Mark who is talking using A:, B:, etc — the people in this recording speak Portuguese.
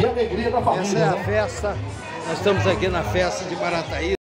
A: e alegria da família.
B: Essa é a festa, nós estamos aqui na festa de Marataízes.